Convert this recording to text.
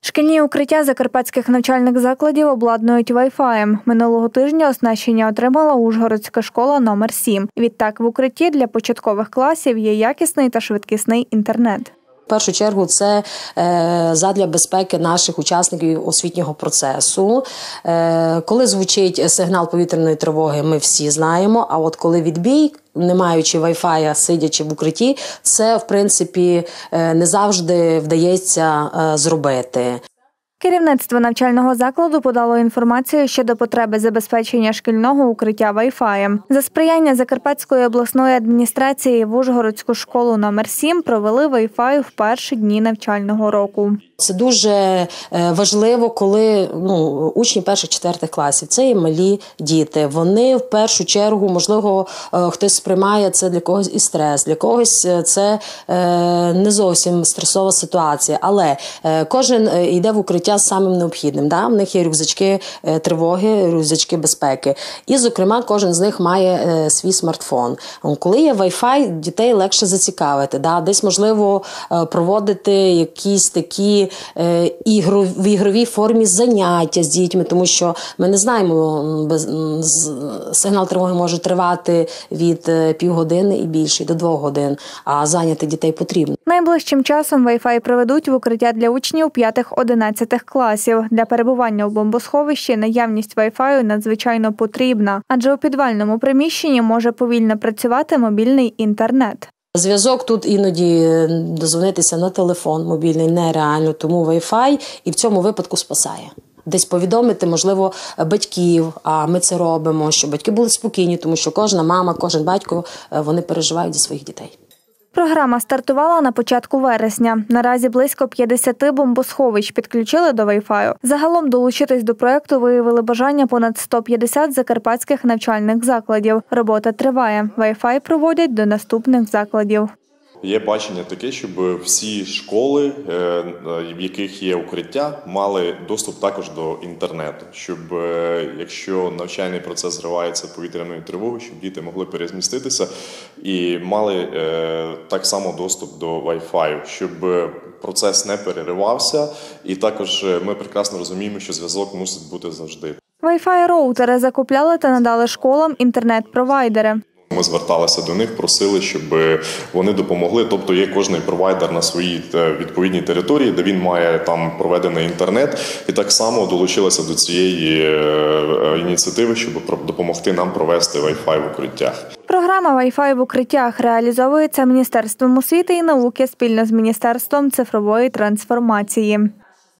Шкільні укриття закарпатських навчальних закладів обладнують Wi-Fi. Минулого тижня оснащення отримала Ужгородська школа номер 7. Відтак в укритті для початкових класів є якісний та швидкісний інтернет. В першу чергу це задля безпеки наших учасників освітнього процесу. Коли звучить сигнал повітряної тривоги, ми всі знаємо, а от коли відбій, не маючи Wi-Fi, сидячи в укритті, це, в принципі, не завжди вдається зробити. Керівництво навчального закладу подало інформацію щодо потреби забезпечення шкільного укриття Wi-Fi. За сприяння Закарпатської обласної адміністрації в Ужгородську школу номер 7 провели Wi-Fi в перші дні навчального року. Це дуже важливо, коли учні перших-четвертих класів, це і малі діти. Вони в першу чергу, можливо, хтось сприймає це для когось і стрес, для когось це не зовсім стресова ситуація. Але кожен йде в укриття з самим необхідним. Да? В них є рюкзачки тривоги, рюкзачки безпеки. І, зокрема, кожен з них має свій смартфон. Коли є Wi-Fi, дітей легше зацікавити. Да? Десь, можливо, проводити якісь такі в ігровій формі заняття з дітьми, тому що ми не знаємо, сигнал тривоги може тривати від півгодини і більше, до 2 годин, а зайняти дітей потрібно. Найближчим часом Wi-Fi приведуть в укриття для учнів 5-11 класів. Для перебування у бомбосховищі наявність Wi-Fi надзвичайно потрібна, адже у підвальному приміщенні може повільно працювати мобільний інтернет. Зв'язок тут іноді дозвонитися на телефон мобільний нереально, тому Wi-Fi і в цьому випадку спасає. Десь повідомити, можливо, батьків, а ми це робимо, щоб батьки були спокійні, тому що кожна мама, кожен батько, вони переживають за своїх дітей. Програма стартувала на початку вересня. Наразі близько 50 бомбосховищ підключили до Wi-Fi. Загалом долучитись до проєкту виявили бажання понад 150 закарпатських навчальних закладів. Робота триває. Wi-Fi проводять до наступних закладів. Є бачення таке, щоб всі школи, в яких є укриття, мали доступ також до інтернету. Щоб, якщо навчальний процес зривається повітряною тривогою, щоб діти могли переміститися і мали так само доступ до Wi-Fi, щоб процес не переривався. І також ми прекрасно розуміємо, що зв'язок мусить бути завжди. Wi-Fi-роутери закупляли та надали школам інтернет-провайдери. Ми зверталися до них, просили, щоб вони допомогли. Тобто є кожний провайдер на своїй відповідній території, де він має там проведений інтернет. І так само долучилися до цієї ініціативи, щоб допомогти нам провести Wi-Fi в укриттях. Програма Wi-Fi в укриттях реалізовується Міністерством освіти і науки спільно з Міністерством цифрової трансформації.